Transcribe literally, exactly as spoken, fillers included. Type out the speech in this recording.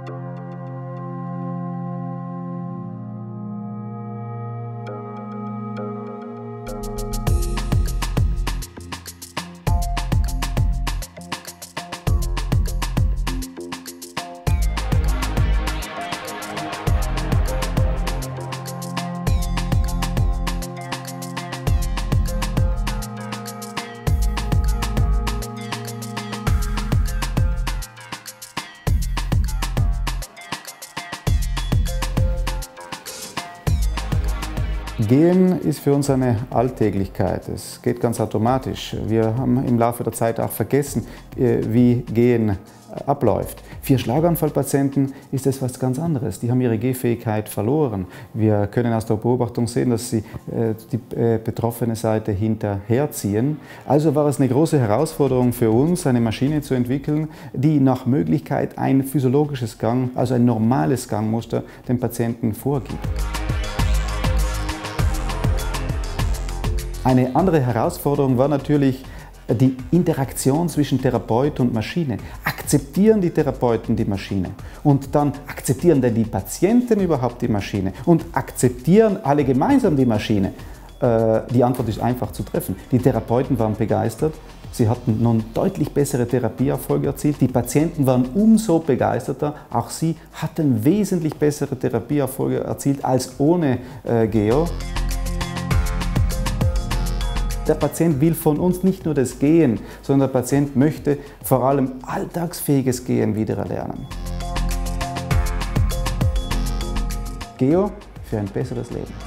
Gehen ist für uns eine Alltäglichkeit. Es geht ganz automatisch. Wir haben im Laufe der Zeit auch vergessen, wie Gehen abläuft. Für Schlaganfallpatienten ist es was ganz anderes. Die haben ihre Gehfähigkeit verloren. Wir können aus der Beobachtung sehen, dass sie die betroffene Seite hinterherziehen. Also war es eine große Herausforderung für uns, eine Maschine zu entwickeln, die nach Möglichkeit ein physiologisches Gang, also ein normales Gangmuster dem Patienten vorgibt. Eine andere Herausforderung war natürlich die Interaktion zwischen Therapeut und Maschine. Akzeptieren die Therapeuten die Maschine? Und dann akzeptieren denn die Patienten überhaupt die Maschine? Und akzeptieren alle gemeinsam die Maschine? Äh, die Antwort ist einfach zu treffen. Die Therapeuten waren begeistert. Sie hatten nun deutlich bessere Therapieerfolge erzielt. Die Patienten waren umso begeisterter. Auch sie hatten wesentlich bessere Therapieerfolge erzielt als ohne äh, Geo. Der Patient will von uns nicht nur das Gehen, sondern der Patient möchte vor allem alltagsfähiges Gehen wiedererlernen. Geo für ein besseres Leben.